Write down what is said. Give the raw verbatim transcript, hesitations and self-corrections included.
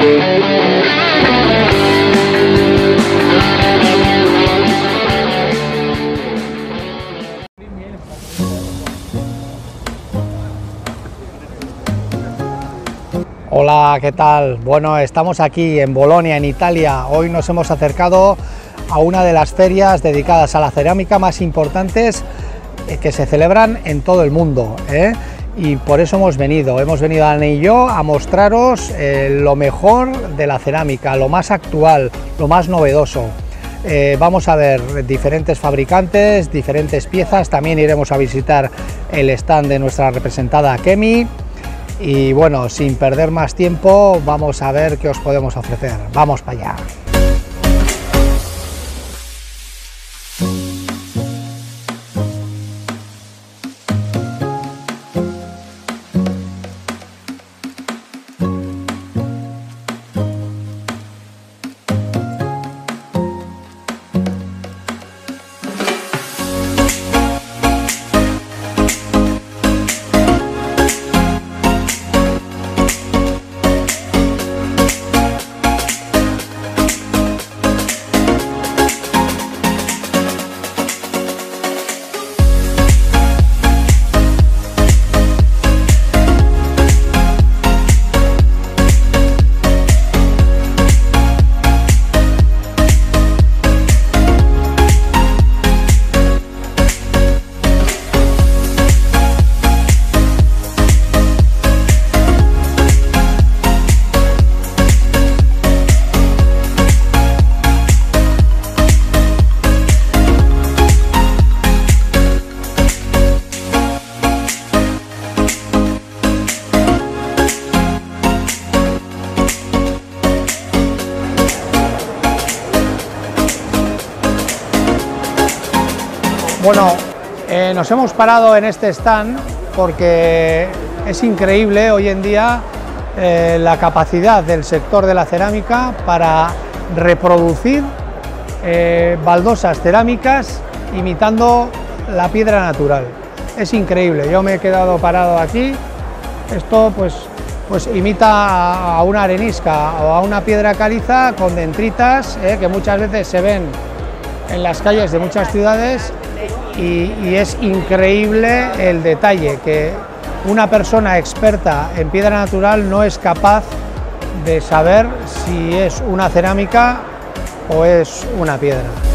Hola, ¿qué tal? Bueno, estamos aquí en Bolonia, en Italia. Hoy nos hemos acercado a una de las ferias dedicadas a la cerámica más importantes que se celebran en todo el mundo, ¿eh? Y por eso hemos venido, hemos venido Ana y yo a mostraros eh, lo mejor de la cerámica, lo más actual, lo más novedoso. Eh, vamos a ver diferentes fabricantes, diferentes piezas, también iremos a visitar el stand de nuestra representada Kemi. Y bueno, sin perder más tiempo, vamos a ver qué os podemos ofrecer. ¡Vamos para allá! Bueno, eh, nos hemos parado en este stand porque es increíble hoy en día eh, la capacidad del sector de la cerámica para reproducir eh, baldosas cerámicas imitando la piedra natural. Es increíble, yo me he quedado parado aquí, esto pues, pues imita a una arenisca o a una piedra caliza con dendritas eh, que muchas veces se ven en las calles de muchas ciudades. Y, y es increíble el detalle, que una persona experta en piedra natural no es capaz de saber si es una cerámica o es una piedra.